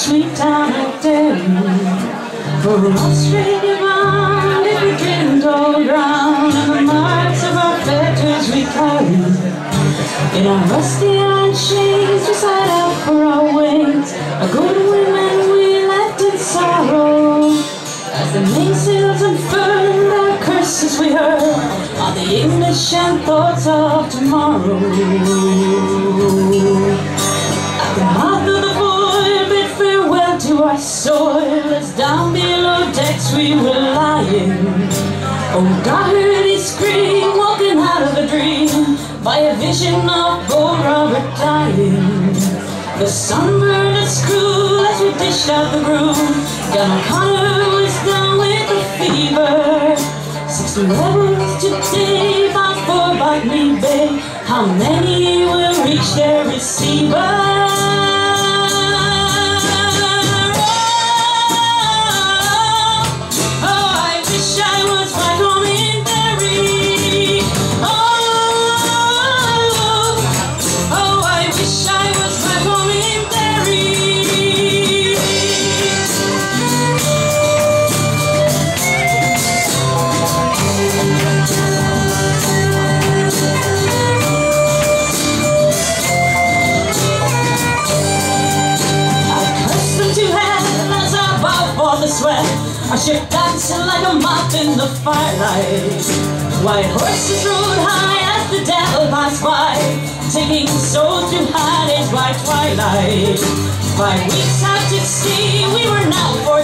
sweet town of Derry. For us really bound, if we didn't all drown, and the marks of our fetters we carry. In our rusty iron chains, we set out for our wings, a good women we left in sorrow. As the mainsails unfurled, our curses we heard on the English and thoughts of tomorrow. At the mouth of the void, bid farewell to our soil, as down below decks we were lying. Oh, God heard his scream, walking out of a dream, by a vision of Bold Robert dying. The sun burned us cruel as we dished out the brew. John O'Connor was down with the fever. 60 rebels today bound for Botany Bay. How many will reach their receiver? Our ship dancing like a moth in the firelight. White horses rode high as the devil passed by, taking souls to hide by twilight. 5 weeks out at sea, we were now for